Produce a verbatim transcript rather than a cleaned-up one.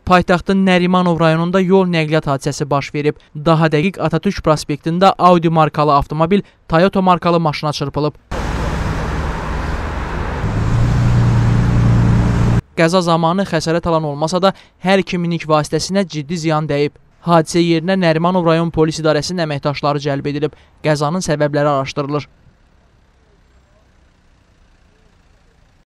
Paytaxtın Nərimanov rayonunda yol nəqliyyat hadisəsi baş verib. Daha dəqiq Atatürk prospektində Audi markalı avtomobil Toyota markalı maşına çırpılıb. Qəza zamanı xəsarət alan olmasa da hər iki minik vasitəsinə ciddi ziyan dəyib. Hadisə yerinə Nərimanov rayon polis idarəsinin əməkdaşları cəlb edilib. Qəzanın səbəbləri araşdırılır.